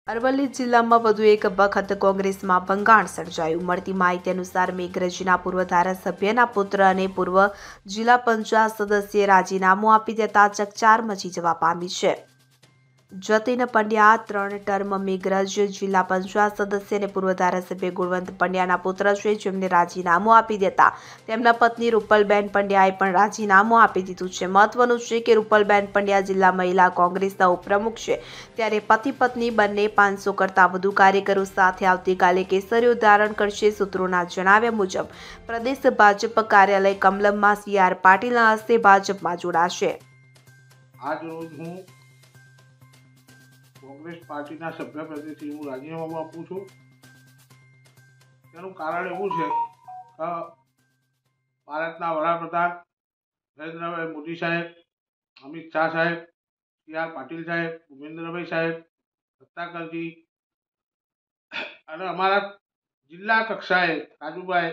અરવલ્લી જિલ્લામાં વધુ એક વખત કોંગ્રેસમાં ભંગાણ સર્જાયું। મળતી માહિતી અનુસાર મેઘરજના પૂર્વ ધારાસભ્યના પુત્ર અને પૂર્વ જિલ્લા પંચાયત સદસ્યે રાજીનામું આપી દેતા ચકચાર મચી જવા પામી છે। જતીન પંડ્યા 3 ટર્મ મેઘરજ જિલ્લા પંચાયત સદસ્ય અને પૂર્વ ધારાસભ્ય ગુણવંત પંડ્યાના પુત્ર છે, જેમને રાજીનામું આપી દેતા તેમના પત્ની રૂપલબેન પંડ્યાએ પણ રાજીનામું આપી દીધું છે। મહત્વનું છે કે રૂપલબેન પંડ્યા જિલ્લા મહિલા કોંગ્રેસના ઉપપ્રમુખ છે, ત્યારે પતિ પત્ની બંને 500 કરતાં વધુ કાર્યકરો સાથે આવતીકાલે કેસરીઓ ધારણ કરશે। સૂત્રોના જણાવ્યા મુજબ પ્રદેશ ભાજપ કાર્યાલય કમલમમાં CR પાટીલના હસ્તે ભાજપમાં જોડાશે। આજ રોજ હું કોંગ્રેસ પાર્ટીના સભ્ય પદેથી હું રાજીનામું આપું છું। તેનું કારણ એવું છે કે ભારતના વડાપ્રધાન નરેન્દ્રભાઈ મોદી સાહેબ, અમિત શાહ સાહેબ, CR પાટીલ સાહેબ, ભૂપેન્દ્રભાઈ સાહેબ, સત્તાકરજી અને અમારા જિલ્લા કક્ષાએ રાજુભાઈ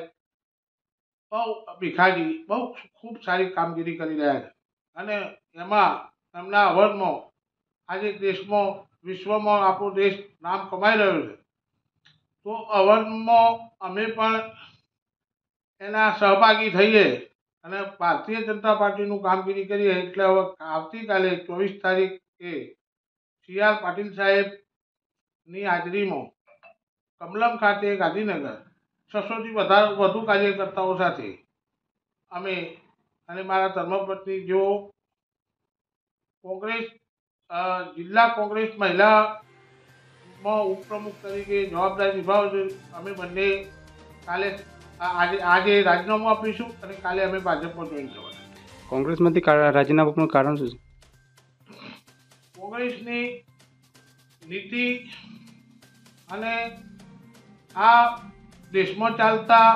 ભીખાજી બહુ ખૂબ સારી કામગીરી કરી રહ્યા છે અને એમાં એમના અવર્ણમાં આજે દેશમાં વિશ્વમાં આપણો દેશ નામ કમાઈ રહ્યો છે। તો અવર્ણમાં અમે પણ એના સહભાગી થઈએ અને ભારતીય જનતા પાર્ટીનું કામગીરી કરીએ। એટલે હવે આવતીકાલે 24 તારીખે CR પાટીલ સાહેબની હાજરીમાં કમલમ ખાતે ગાંધીનગર 600થી વધુ કાર્યકર્તાઓ સાથે અમે અને મારા ધર્મપત્ની જેઓ કોંગ્રેસ જિલ્લા કોંગ્રેસ મહિલામાં ઉપપ્રમુખ તરીકે જવાબદારી નિભાવે છે, અમે બંને કાલે આજે રાજીનામું આપીશું અને કાલે અમે ભાજપમાં જોઈન થવાના। કોંગ્રેસમાંથી રાજીનામું આપવાનું કારણ શું છે? કોંગ્રેસની નીતિ અને આ દેશમાં ચાલતા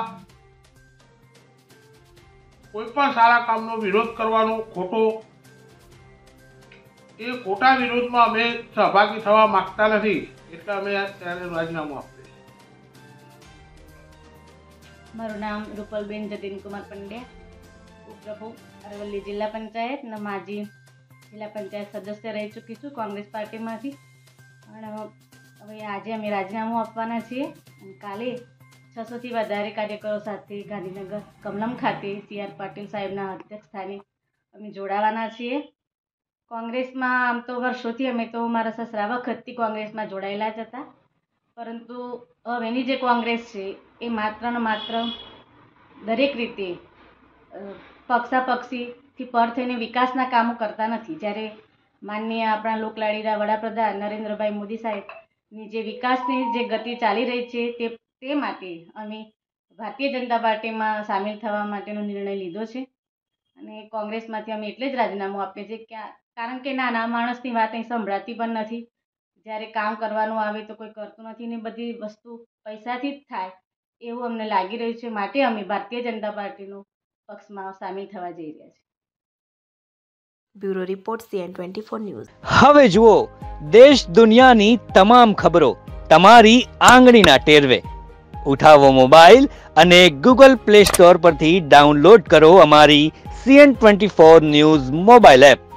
કોઈ પણ સારા કામનો વિરોધ કરવાનો ખોટો એ ખોટા વિરોધમાં અમે સહભાગી થવા માંગતા નથી, એટલે અમે ત્યારે રાજીનામું આપીએ। મારું નામ રૂપલબેન જતીન કુમાર પંડ્યા, ઉપપ્રમુખ અરવલ્લી જિલ્લા પંચાયત અને માજી જિલ્લા પંચાયત સદસ્ય રહી ચૂકી છું કોંગ્રેસ પાર્ટીમાંથી। અને હવે આજે અમે રાજીનામું આપવાના છીએ અને કાલે 600થી વધારે કાર્યકરો સાથે ગાંધીનગર કમલમ ખાતે CR પાટીલ સાહેબના અધ્યક્ષ સ્થાને અમે જોડાવાના છીએ। કોંગ્રેસમાં આમ તો વર્ષોથી અમે તો મારા સસરા વખતથી કોંગ્રેસમાં જોડાયેલા જ હતા, પરંતુ હવેની જે કોંગ્રેસ છે એ માત્ર ને માત્ર દરેક રીતે પક્ષાપક્ષીથી પર થઈને વિકાસના કામો કરતા નથી। જ્યારે માનનીય આપણા લોકલાડીના વડાપ્રધાન નરેન્દ્રભાઈ મોદી સાહેબની જે વિકાસની જે ગતિ ચાલી રહી છે તે માટે અમે ભારતીય જનતા પાર્ટીમાં સામેલ થવા માટેનો નિર્ણય લીધો છે અને કોંગ્રેસમાંથી અમે એટલે જ રાજીનામું આપીએ છીએ કારણ કે નાના માણસની વાત અહીં સંભળાતી પણ નથી। જ્યારે કામ કરવાનું આવે તો કોઈ કરતું નથી ને બધી વસ્તુ પૈસાથી જ થાય એવું અમને લાગી રહ્યું છે, માટે અમે ભારતીય જનતા પાર્ટીનો પક્ષમાં સામેલ થવા જઈ રહ્યા છીએ। Bureau report CN24 news. હવે જુઓ દેશ દુનિયાની તમામ ખબરો તમારી આંગળીના ટેરવે। ઉઠાવો મોબાઈલ અને Google Play Store પરથી ડાઉનલોડ કરો અમારી CN24 ન્યૂઝ મોબાઈલ એપ।